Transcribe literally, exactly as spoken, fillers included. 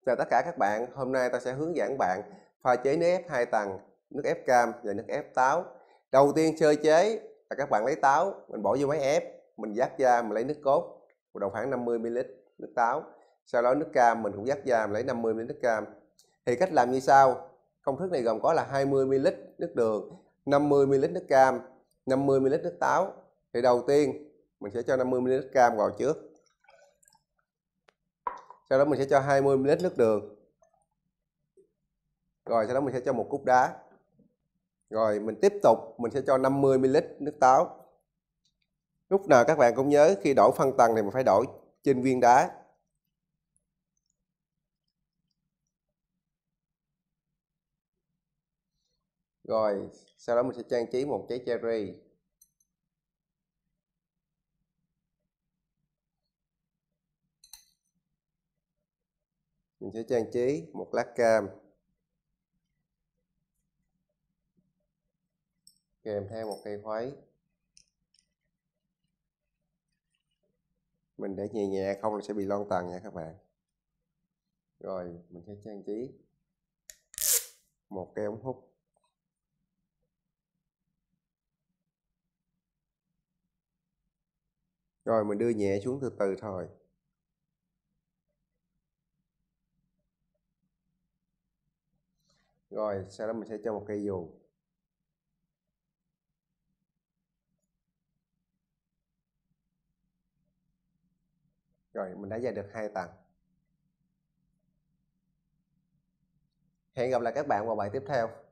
Chào tất cả các bạn, hôm nay ta sẽ hướng dẫn bạn pha chế nước ép hai tầng, nước ép cam và nước ép táo. Đầu tiên sơ chế là các bạn lấy táo, mình bỏ vô máy ép, mình vắt ra, mình lấy nước cốt, một đầu khoảng năm mươi mi li lít nước táo. Sau đó nước cam mình cũng vắt ra, mình lấy năm mươi mi li lít nước cam. Thì cách làm như sau, công thức này gồm có là hai mươi mi li lít nước đường, năm mươi mi li lít nước cam, năm mươi mi li lít nước táo. Thì đầu tiên mình sẽ cho năm mươi mi li lít cam vào trước. Sau đó mình sẽ cho hai mươi mi li lít nước đường. Rồi sau đó mình sẽ cho một cúc đá. Rồi mình tiếp tục mình sẽ cho năm mươi mi li lít nước táo. Lúc nào các bạn cũng nhớ khi đổ phân tầng thì mình phải đổ trên viên đá. Rồi sau đó mình sẽ trang trí một trái cherry. Mình sẽ trang trí một lát cam kèm theo một cây khuấy. Mình để nhẹ nhẹ không là sẽ bị lon tầng nha các bạn. Rồi mình sẽ trang trí một cây ống hút. Rồi mình đưa nhẹ xuống từ từ thôi. Rồi sau đó mình sẽ cho một cây dù. Rồi mình đã ra được hai tầng. Hẹn gặp lại các bạn vào bài tiếp theo.